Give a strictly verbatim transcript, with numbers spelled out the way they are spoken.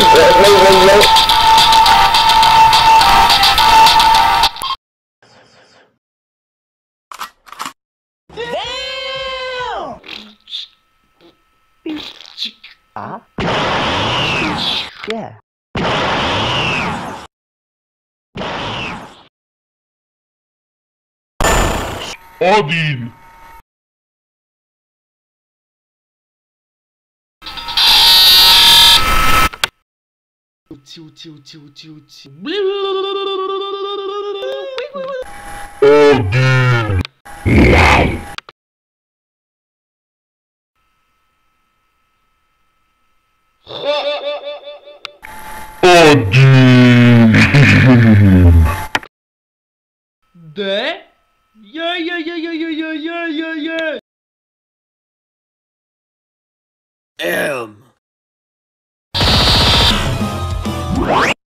Ah? Yeah. Odin! Odin! Odin! De? Yeah, yeah, yeah, yeah, yeah, yeah, yeah, yeah, yeah. M.